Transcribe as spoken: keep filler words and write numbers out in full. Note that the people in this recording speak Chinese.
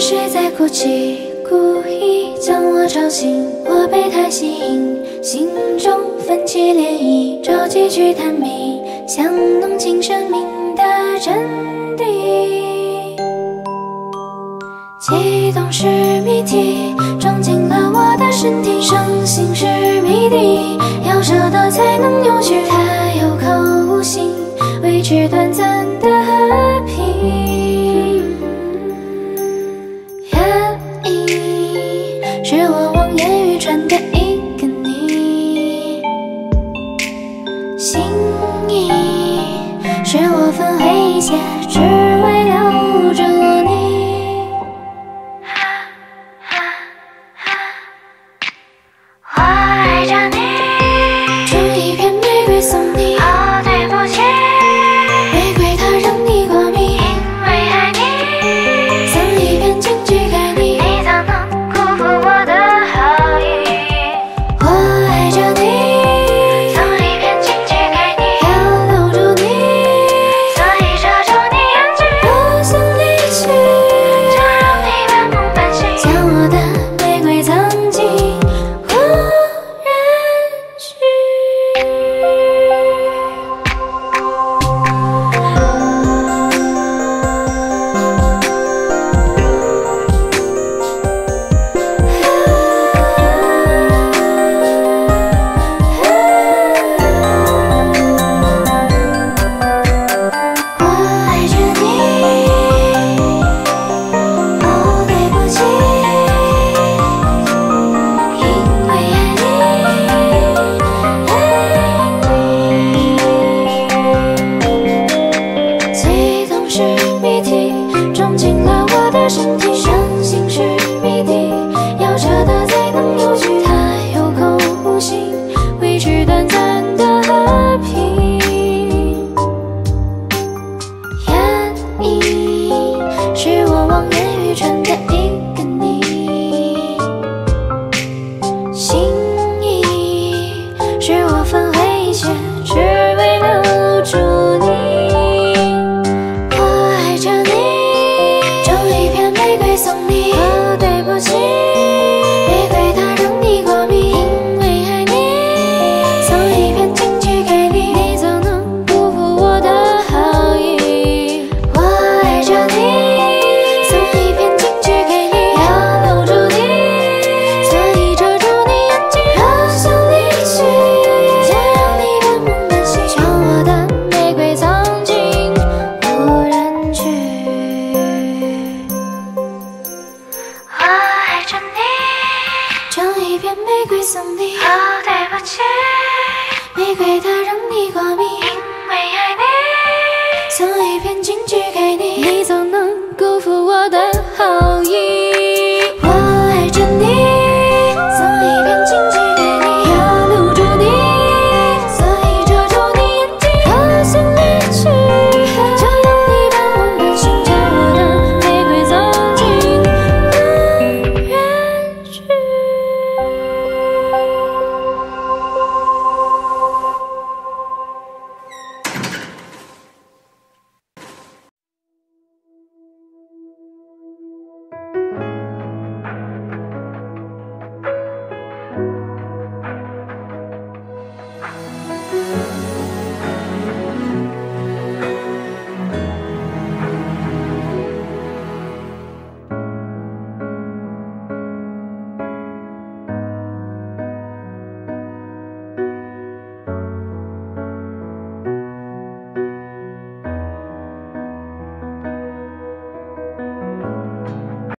谁在哭泣？故意将我吵醒，我被他吸引，心中泛起涟漪，着急去探秘，想弄清生命的真谛。悸动是谜题，装进了我的身体，伤心是谜底，要舍得才能扭曲它，有口无心，维持短暂的和平。愿意是我望眼欲穿的一个你，心意是我焚毁一切，只为留住你。我爱着你，种一片玫瑰送你。哦，对不起，玫瑰它让你过敏，因为爱你，送一片荆棘给你，你怎能辜负我的好意？我爱着你，送一片荆棘给你，要留住你，所以遮住你眼睛。我想离去，就让你半梦半醒，将我的玫瑰藏进无人区。我爱着你，哦，对不起，因为爱你，悸动是谜题，装进了我的身体，伤心是谜底，要舍得才能扭曲它，有口无心，维持短暂的和平。愿意是我望眼欲穿的一个你，心意是我焚毁一切，只为留住你。我爱着你，种一片玫瑰送你。哦，对不起，玫瑰它让你过敏，因为爱你，送一片荆棘给你，你怎能辜负我的好意？我爱着你，送一片荆棘给你，要留住你，所以遮住你眼睛。我想离去，就让你半梦半醒，将我的玫瑰藏进无人区。我爱着你，种一片玫瑰送你。哦，对不起，玫瑰它让你过敏，因为爱你，送一片荆棘给你，你怎能辜负我的好意？